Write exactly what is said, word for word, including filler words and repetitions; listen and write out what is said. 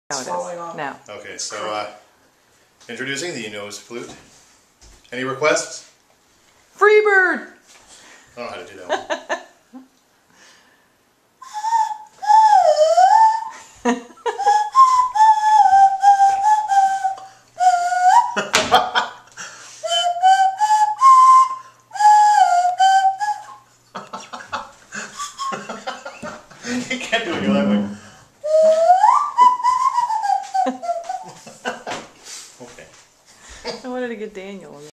Now it is. Now. Okay, so uh, introducing the nose flute. Any requests? Freebird! I don't know how to do that one. You can't do it that way. Okay. I wanted to get Daniel.